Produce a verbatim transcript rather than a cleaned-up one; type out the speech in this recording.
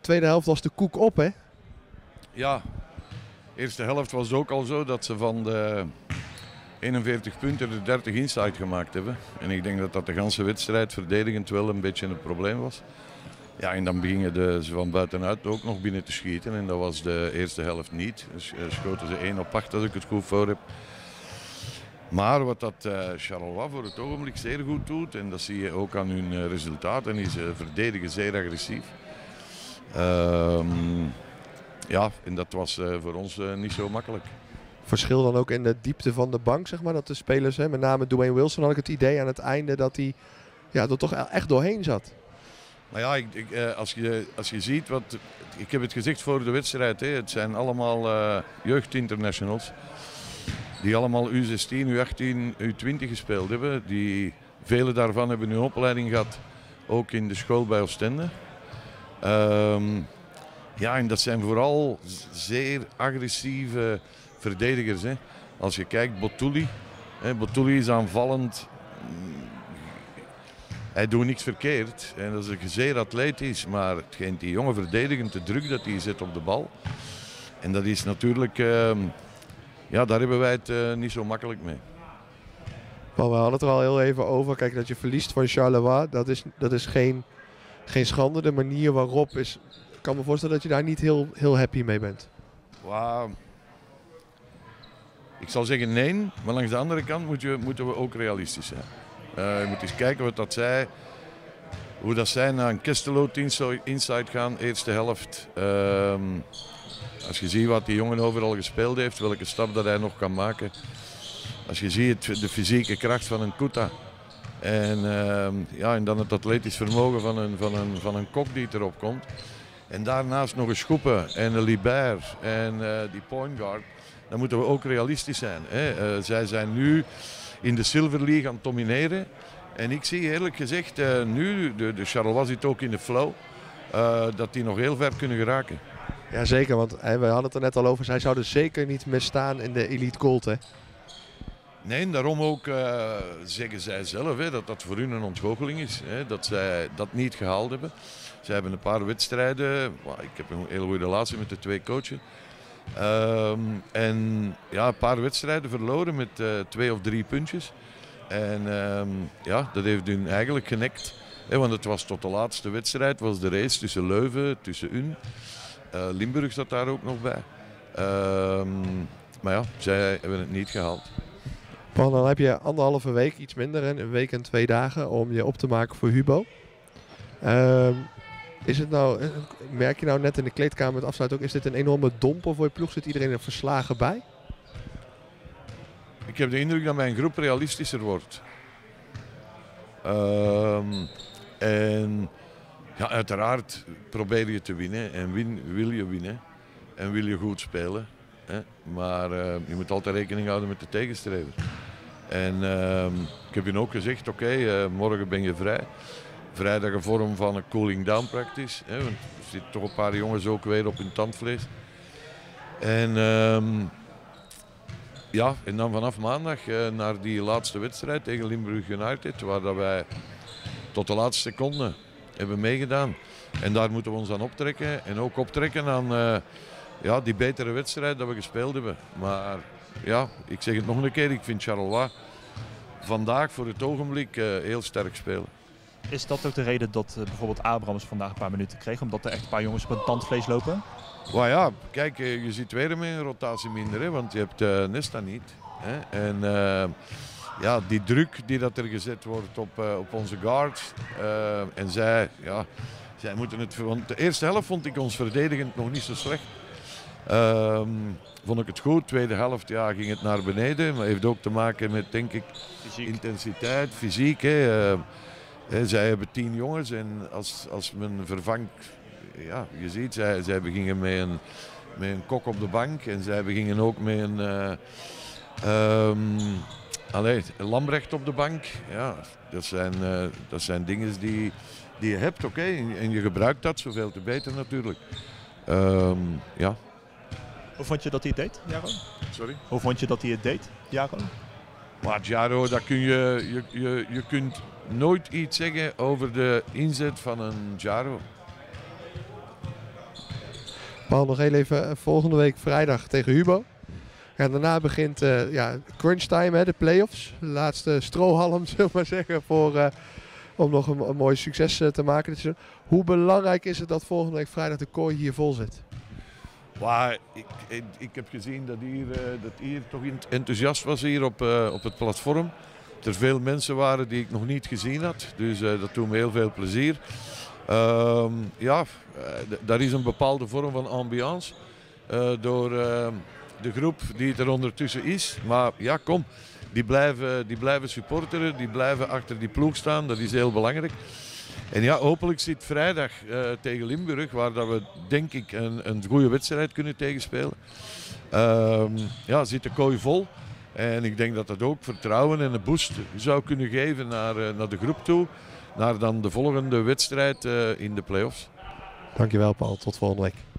tweede helft was de koek op, hè? Ja, de eerste helft was het ook al zo dat ze van de eenenveertig punten er dertig inside gemaakt hebben. En ik denk dat dat de ganse wedstrijd verdedigend wel een beetje een probleem was. Ja, en dan beginnen de, ze van buitenuit ook nog binnen te schieten. En dat was de eerste helft niet. Dus uh, schoten ze één op acht als ik het goed voor heb. Maar wat dat uh, Charleroi voor het ogenblik zeer goed doet, en dat zie je ook aan hun uh, resultaten, is uh, verdedigen zeer agressief. Um, ja, en dat was uh, voor ons uh, niet zo makkelijk. Verschil dan ook in de diepte van de bank, zeg maar, dat de spelers, hè, met name Dwayne Wilson, had ik het idee aan het einde dat hij ja, er toch echt doorheen zat. Nou ja, ik, ik, uh, als, je, als je ziet wat, ik heb het gezegd voor de wedstrijd, hè, het zijn allemaal uh, jeugdinternationals. Die allemaal U zestien, U achttien, U twintig gespeeld hebben. Die, vele daarvan hebben hun opleiding gehad, ook in de school bij Oostende. Um, ja, en dat zijn vooral zeer agressieve verdedigers. Hè. Als je kijkt, Botulli. Hè, Botulli is aanvallend. Hij doet niks verkeerd. En dat is een zeer atletisch. Maar hetgeen die jonge verdediger, te druk dat hij zet op de bal. En dat is natuurlijk... Uh, Ja, daar hebben wij het uh, niet zo makkelijk mee. Maar we hadden het er al heel even over. Kijk, dat je verliest van Charleroi, dat is, dat is geen, geen schande. De manier waarop is... Ik kan me voorstellen dat je daar niet heel, heel happy mee bent. Wow. Ik zal zeggen nee, maar langs de andere kant moet je, moeten we ook realistisch zijn. Uh, je moet eens kijken wat dat zij, hoe dat zij naar een Kestelo inside gaan, eerste helft. Uh, Als je ziet wat die jongen overal gespeeld heeft, welke stap dat hij nog kan maken. Als je ziet de fysieke kracht van een Kuta. En, uh, ja, en dan het atletisch vermogen van een, van, een, van een Kok die erop komt. En daarnaast nog een Schoepen en een Libert en uh, die point guard. Dan moeten we ook realistisch zijn. Hè. Uh, zij zijn nu in de Silver League aan het domineren. En ik zie eerlijk gezegd, uh, nu, de, de Charleroi zit ook in de flow, uh, dat die nog heel ver kunnen geraken. Jazeker, want hè, we hadden het er net al over. Zij zouden zeker niet misstaan in de Elite Gold, hè? Nee, daarom ook uh, zeggen zij zelf hè, dat dat voor hun een ontgoocheling is. Hè, dat zij dat niet gehaald hebben. Zij hebben een paar wedstrijden. Well, ik heb een hele goede relatie met de twee coaches. Um, en ja, een paar wedstrijden verloren met uh, twee of drie puntjes. En um, ja, dat heeft hun eigenlijk genekt. Hè, want het was tot de laatste wedstrijd was de race tussen Leuven, tussen hun. Uh, Limburg zat daar ook nog bij. Uh, maar ja, zij hebben het niet gehaald. Paul, dan heb je anderhalve week, iets minder, een week en twee dagen om je op te maken voor Hubo. Uh, is het nou, merk je nou net in de kleedkamer met afsluit ook, is dit een enorme domper voor je ploeg? Zit iedereen er verslagen bij? Ik heb de indruk dat mijn groep realistischer wordt. Uh, en... Ja, uiteraard probeer je te winnen en win, wil je winnen en wil je goed spelen. Hè? Maar uh, je moet altijd rekening houden met de tegenstrever. En uh, ik heb je ook gezegd, oké, okay, uh, morgen ben je vrij. Vrijdag een vorm van een cooling down practice. Hè? Want er zitten toch een paar jongens ook weer op hun tandvlees. En, uh, ja, en dan vanaf maandag uh, naar die laatste wedstrijd tegen Limburg United, waar dat wij tot de laatste seconde hebben meegedaan. En daar moeten we ons aan optrekken. En ook optrekken aan uh, ja, die betere wedstrijd dat we gespeeld hebben. Maar ja, ik zeg het nog een keer. Ik vind Charleroi vandaag voor het ogenblik uh, heel sterk spelen. Is dat ook de reden dat uh, bijvoorbeeld Abrams vandaag een paar minuten kreeg? Omdat er echt een paar jongens op het tandvlees lopen? Maar ja, kijk, uh, je ziet weer met een rotatie minder. Hè, want je hebt uh, Nesta niet. Hè, en... Uh, Ja, die druk die dat er gezet wordt op, uh, op onze guards. Uh, en zij, ja, zij moeten het... Want de eerste helft vond ik ons verdedigend nog niet zo slecht. Uh, vond ik het goed. Tweede helft ja, ging het naar beneden. Maar heeft ook te maken met, denk ik, fysiek. Intensiteit, fysiek. Hè. Uh, hè, zij hebben tien jongens en als, als men vervangt... Ja, je ziet, zij, zij begingen met een, met een Kok op de bank. En zij begingen ook met een... Uh, um, Allee, Lambrecht op de bank, ja, dat zijn, uh, dat zijn dingen die, die je hebt, oké, okay, en, en je gebruikt dat zoveel te beter natuurlijk. Um, ja. Hoe vond je dat hij het deed, Jaro? Sorry? Hoe vond je dat hij het deed, Jaro? Maar Jaro, dat kun je, je, je, je kunt nooit iets zeggen over de inzet van een Jaro. Paul, nog heel even. Volgende week vrijdag tegen Hubo. Ja, daarna begint uh, ja, crunch time, hè, de play-offs. De laatste strohalm, zullen we maar zeggen, voor, uh, om nog een, een mooi succes uh, te maken. Dus, uh, hoe belangrijk is het dat volgende week vrijdag de kooi hier vol zit? Maar ik, ik, ik heb gezien dat hier, uh, dat hier toch enthousiast was hier op, uh, op het platform. Er veel mensen waren die ik nog niet gezien had. Dus uh, dat doet me heel veel plezier. Uh, ja, uh, daar is een bepaalde vorm van ambiance. Uh, door uh, de groep die er ondertussen is. Maar ja, kom. Die blijven, die blijven supporteren. Die blijven achter die ploeg staan. Dat is heel belangrijk. En ja, hopelijk zit vrijdag uh, tegen Limburg, waar dat we denk ik een, een goede wedstrijd kunnen tegenspelen. Uh, ja, zit de kooi vol. En ik denk dat dat ook vertrouwen en een boost zou kunnen geven naar, uh, naar de groep toe. Naar dan de volgende wedstrijd uh, in de play-offs. Dankjewel Paul, tot volgende week.